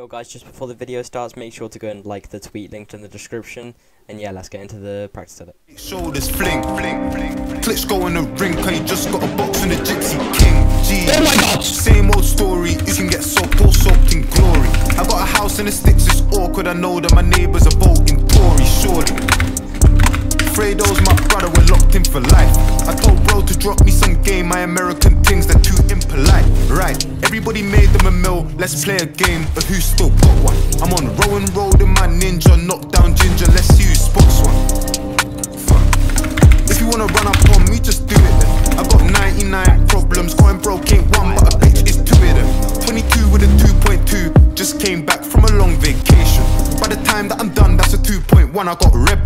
Yo guys, just before the video starts, make sure to go and like the tweet linked in the description. And yeah, let's get into the practice edit. Shoulders fling, Glitch go in the ring, cause you just got a box from the Gypsy King. G. Oh my god! Same old story, you can get soaked or soaked in glory. I got a house in the sticks, it's awkward, I know that my neighbours are voting Tory, surely. Fredo's my brother, we're locked in for life. I told bro to drop me some game, my American things, they're too impolite. Right, everybody made them a mill, let's play a game, but who still got one? I'm on Rowan Road in my Ninja, knock down Ginger, let's see who spots one. Fuck. If you wanna run up on me, just do it then. I got 99 problems, going broke ain't one, but a bitch is two of them. 22 with a 2.2, just came back from a long vacation. By the time that I'm done, that's a 2.1, I got red